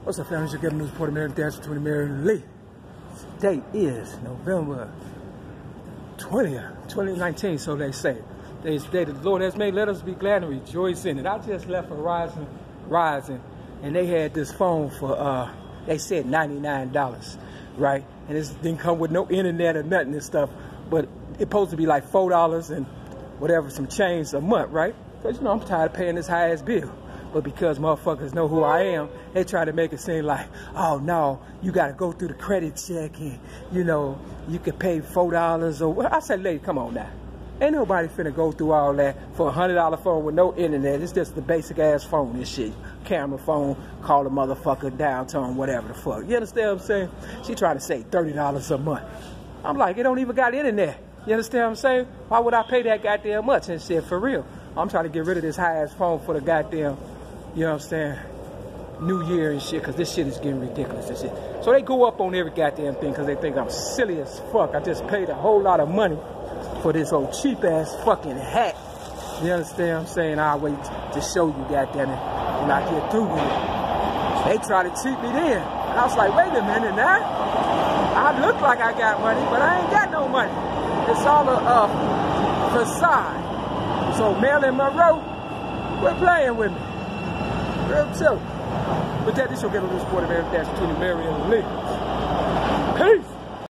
What's up, family? You're getting news report of Mary Dance between Mary and Lee. Date is November 20th, 2019, so they say. Today's the day that the Lord has made. Let us be glad and rejoice in it. I just left Verizon, and they had this phone for, they said $99, right? And it didn't come with no internet or nothing and stuff, but it's supposed to be like $4 and whatever, some change a month, right? Because, you know, I'm tired of paying this high-ass bill. But because motherfuckers know who I am, they try to make it seem like, oh no, you gotta go through the credit check and, you know, you can pay $4 or, I said, lady, come on now. Ain't nobody finna go through all that for a $100 phone with no internet. It's just the basic ass phone, this shit. Camera phone, call a motherfucker downtown, whatever the fuck. You understand what I'm saying? She trying to say $30 a month. I'm like, it don't even got internet. You understand what I'm saying? Why would I pay that goddamn much and shit, for real? I'm trying to get rid of this high ass phone for the goddamn, you know what I'm saying, New Year and shit, because this shit is getting ridiculous and shit. So they go up on every goddamn thing because they think I'm silly as fuck. I just paid a whole lot of money for this old cheap ass fucking hat. You understand what I'm saying? I'll wait to show you, goddamn it, when I get through with it. They try to cheat me then. And I was like, wait a minute now. I look like I got money, but I ain't got no money. It's all a facade. So Marilyn Monroe, quit playing with me. Real talk. But that, this will get a little sport of everything between Mary and Lee. Peace.